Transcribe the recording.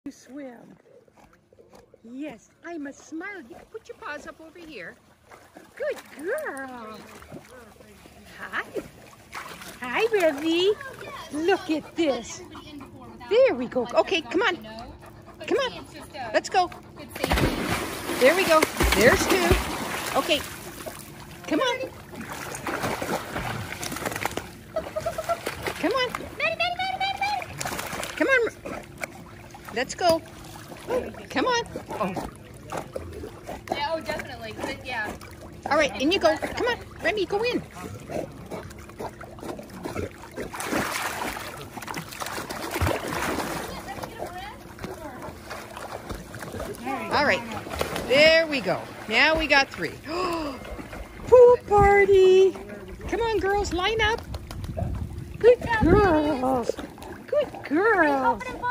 You swim. Yes, I'm a smart. You can put your paws up over here. Good girl. Hi. Hi, Revy. Look at this. There we go. Okay, come on. Come on. Let's go. There we go. There's two. Okay. Come on. Come on. Come on. Let's go. Come on. Oh. Yeah, oh, definitely. Yeah. All right, in you go. Come on, Remy, go in. All right, there we go. Now we got three. Pool party. Come on, girls, line up. Good girls. Good girls.